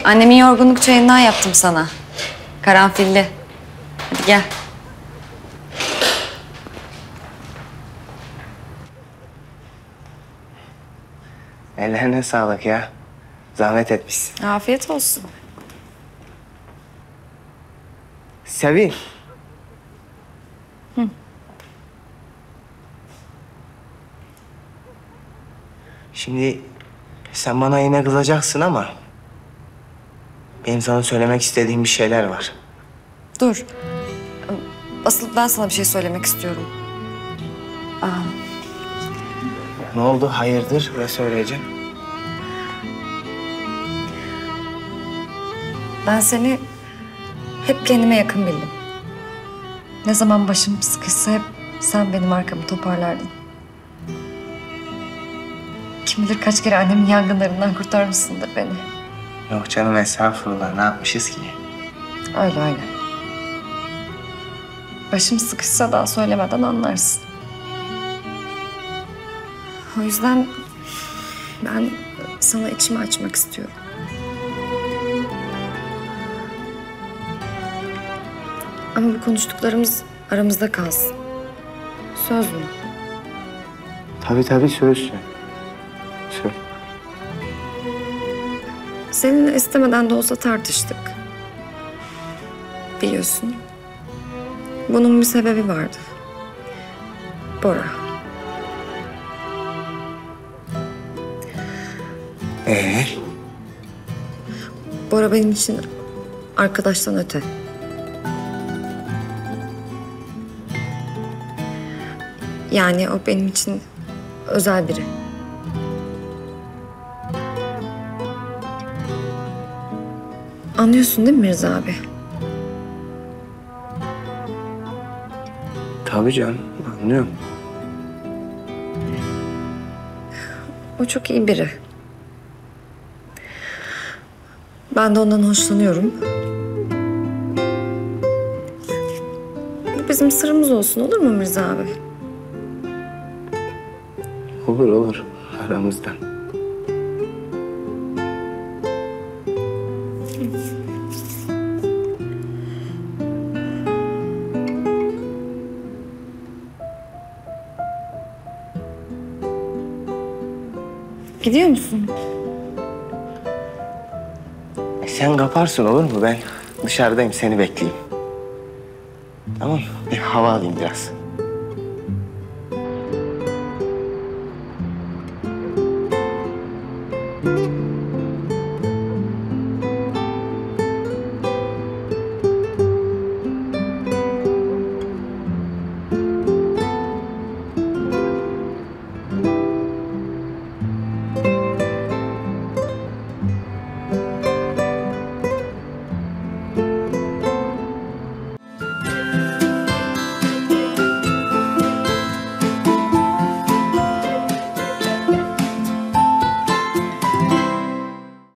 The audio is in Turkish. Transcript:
Annemin yorgunluk çayından yaptım sana. Karanfilli. Hadi gel. Ellerine sağlık ya. Zahmet etmişsin. Afiyet olsun. Sevin. Şimdi sen bana yine kızacaksın ama benim sana söylemek istediğim bir şeyler var. Dur. Asıl ben sana bir şey söylemek istiyorum. Ne oldu? Hayırdır? Ne söyleyeceğim? Ben seni hep kendime yakın bildim. Ne zaman başım sıkışsa hep sen benim arkamı toparlardın. Kim bilir kaç kere annemin yangınlarından kurtarmışsındır beni. Yok canım, estağfurullah. Ne yapmışız ki? Öyle öyle. Başım sıkışsa da söylemeden anlarsın. O yüzden ben sana içimi açmak istiyorum. Ama bu konuştuklarımız aramızda kalsın. Söz mü? Tabii söz. Söz. Seninle istemeden de olsa tartıştık. Biliyorsun. Bunun bir sebebi vardı. Bora. Bora benim için arkadaştan öte. Yani o benim için özel biri. Anlıyorsun değil mi Mirza abi? Tabii canım, anlıyorum. O çok iyi biri. Ben de ondan hoşlanıyorum. Bu bizim sırrımız olsun, olur mu Mirza abi? Olur aramızdan. Gidiyor musun? Sen kaparsın, olur mu? Ben dışarıdayım, seni bekleyeyim. Tamam mı? Bir hava alayım biraz.